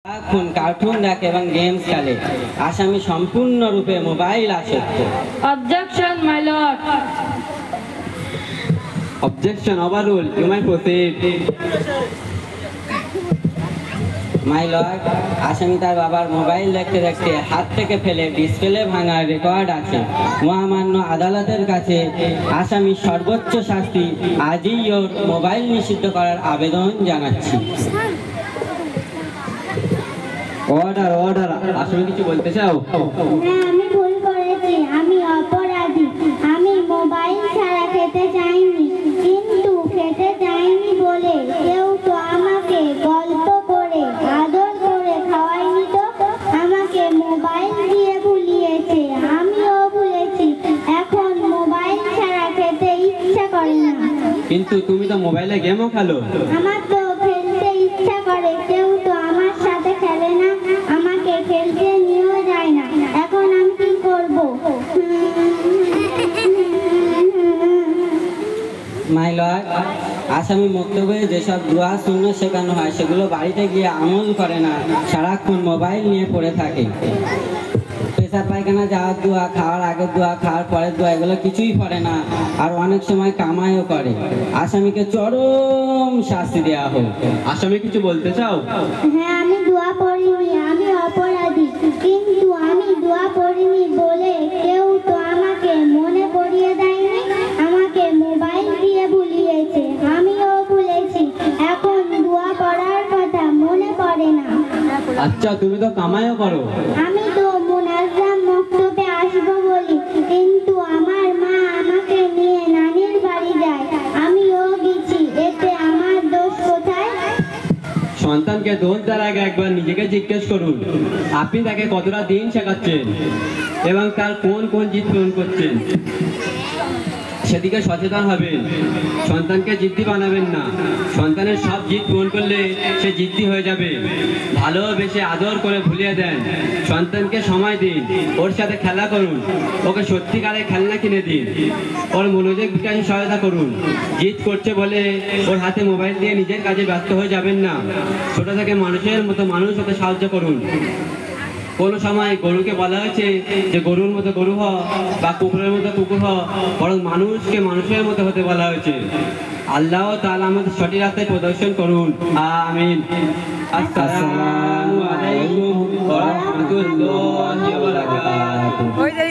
এখন কার্টুন দেখে এবং গেমস খেলে। আসামি সম্পূর্ণরূপে মোবাইল আসক্ত। Objection, my lord. Objection overruled. You may proceed. My lord, আসামি তার বাবার মোবাইল দেখতে দেখতে হাত থেকে ফেলে ডিসপ্লে ভাঙার রেকর্ড আছে। মহামান্য আদালতের কাছে আসামির সর্বোচ্চ শাস্তি আজই ওর মোবাইল নিষিদ্ধ করার আবেদন জানাচ্ছি। Order order. আসামি কিছু বলতে চাও? হ্যাঁ, আমি ভুল করেছি, আমি অপরাধী। আমি মোবাইল ছাড়া খেতে চাইনি, কিন্তু খেতে চাইনি বলে কেউ তো আমাকে গল্প করে আদর করে খাওয়ায়নি, তো আমাকে মোবাইল দিয়ে ভুলিয়েছে, আমিও ভুলেছি। এখন মোবাইল ছাড়া খেতে ইচ্ছা করে না। কিন্তু তুমি তো মোবাইলে গেমও খেলো। আমার তো খেলতে ইচ্ছা করে, কেউ তো আমার সাথে খেলে না, আমাকে খেলতে নিয়েও যায় না। এখন আমি কি করব? মাই লর্ড, আসামি বক্তব্যে যেসব দোয়া শূন্য শেখানো হয় সেগুলো বাড়িতে গিয়ে আমল করে না, সারাক্ষণ মোবাইল নিয়ে পড়ে থাকে। পেশাব পায়খানা যাওয়ার দোয়া, খাওয়ার আগের দোয়া, খাওয়ার পরের দোয়া, এগুলো কিছুই পড়ে না। আর অনেক সময় কামাইও করে। আসামিকে চরম শাস্তি দেওয়া হোক। আসামি কিছু বলতে চাও? হ্যাঁ, আমি দোয়া পড়িনি, আমি অপরাধী। কিন্তু আমি দোয়া পড়িনি বলে কেউ তো আমাকে মনে করিয়ে দেয়নি, আমাকে মোবাইল দিয়ে ভুলিয়েছে, আমিও ভুলেছি। এখন দোয়া পড়ার কথা মনে পড়ে না। আচ্ছা, তুমি তো কামাইও করো। আমি তো মুনাজ্জাম মক্তবে আসবো বলি, কিন্তু আমার মা আমাকে নিয়ে নানির বাড়ি যায়, আমিও গেছি, এতে আমার দোষ কোথায়? সন্তানকে দোষ দেওয়ার আগে একবার নিজেকে জিজ্ঞেস করুন, আপনি তাকে কতটা দিন শেখাচ্ছেন এবং তার কোন কোন জিদ পূরণ করছেন, সেদিকে সচেতন হবেন। সন্তানকে জিদ্দি বানাবেন না। সন্তানের সব জিদ পূরণ করলে সে জিদ্দি হয়ে যাবে। ভালোবেসে আদর করে ভুলিয়ে দেন। সন্তানকে সময় দিন, ওর সাথে খেলা করুন, ওকে সত্যিকারে খেলনা কিনে দিন, ওর মনোযোগ বিকাশে সহায়তা করুন। জিদ করছে বলে ওর হাতে মোবাইল দিয়ে নিজের কাজে ব্যস্ত হয়ে যাবেন না। ছোট থেকে মানুষের মতো মানুষ হতে সাহায্য করুন। কোনো সময় গরুকে বলা হয়েছে যে গরুর মতো গরু হ বা কুকুরের মতো কুকুর হ, বরং মানুষকে মানুষের মতো হতে বলা হয়েছে। আল্লাহ তাআলা আমাদের সঠিক রাস্তায় প্রদর্শন করুন। আমিন। আসসালামু আলাইকুম ওয়া রাহমাতুল্লাহি ওয়া বারাকাতুহু।